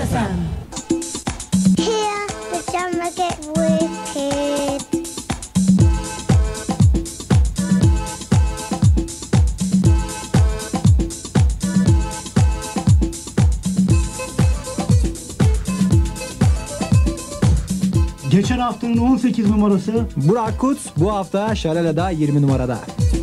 FM. Here the drummer get wicked. Geçen haftanın 18 numarası Burak Kut bu hafta Şalala'da 20 numarada.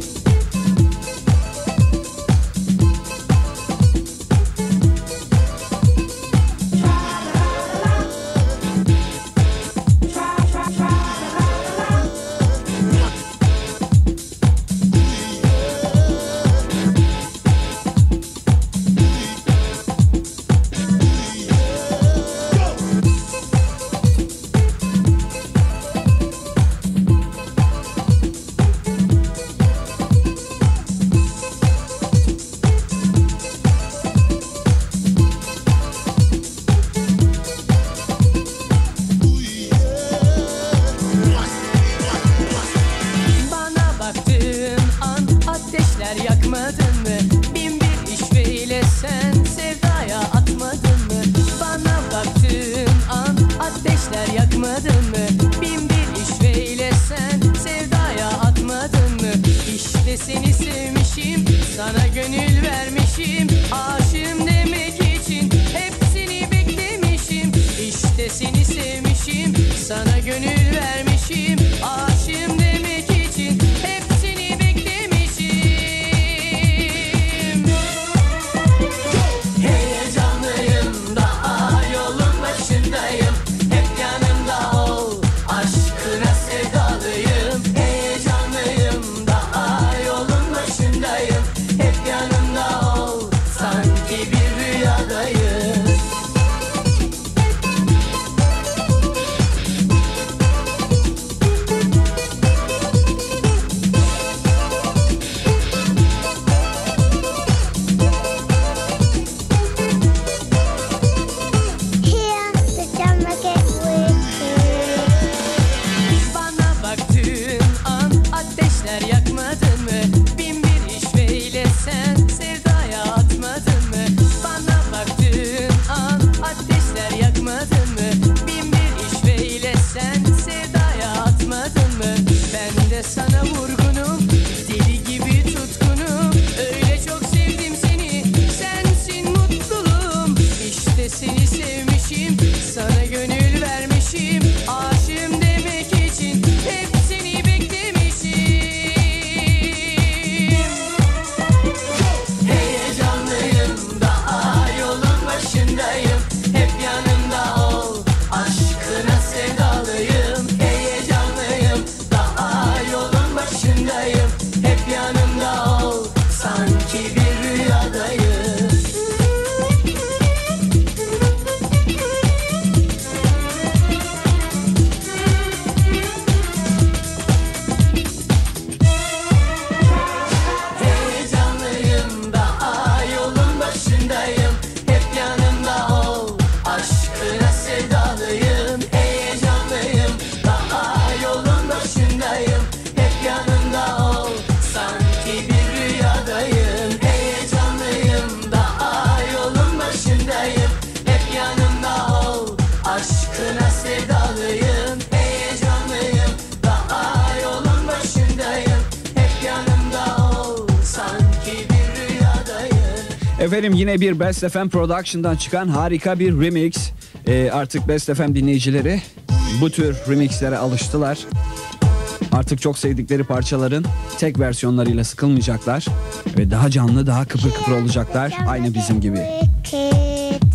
Seni sevmişim, sana gönül vermişim, aşığım demek için hepsini beklemişim. İşte seni sevmişim, sana gönül vermişim, aşığım demek için hepsini beklemişim. Heyecanlıyım, daha yolun başındayım, hep yanımda ol, aşkına sevdalıyım. Heyecanlıyım, hep yanımda ol, sanki bir rüyadayım. Here the drummer get wicked. Bana baktığın an ateşler yakmadın mı? Sen sevdaya atmadın mı? Bana baktığın an ateşler yakmadın mı? Bin bir işveyle sen sevdaya atmadın mı? Ben de sana vurgunum, deli gibi tutkunum. Öyle çok sevdim seni, sensin mutluluğum. İşte seni sevmişim, sana gönül vermişim, aşığım demek için hep seni beklemişim. Heyecanlıyım, daha yolun başındayım, hep yanımda ol, aşkına sevdalıyım. Heyecanlıyım, daha yolun başındayım, hep yanımda ol, sanki bir rüyadayım. Heyecanlıyım, daha yolun başındayım, hep yanımda ol, aşkına sevdalıyım. Heyecanlıyım, daha yolun başındayım, hep yanımda ol, sanki bir rüyadayım. Heyecanlıyım, daha yolun başındayım, hep yanımda ol, aşkına sevdalıyım. Heyecanlıyım, daha yolun başındayım, hep yanımda ol, sanki bir rüyadayım. Efendim yine bir Best FM Production'dan çıkan harika bir remix. Artık Best FM dinleyicileri bu tür remixlere alıştılar. Artık çok sevdikleri parçaların tek versiyonlarıyla sıkılmayacaklar ve daha canlı, daha kıpır kıpır olacaklar. Aynı bizim gibi. Wicked.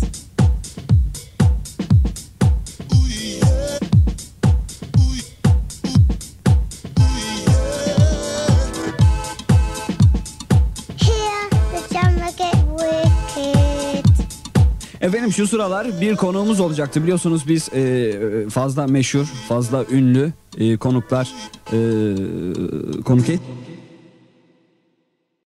Here the drummer get wicked. Efendim şu sıralar bir konuğumuz olacaktı. Biliyorsunuz biz fazla meşhur, fazla ünlü konuklar konuk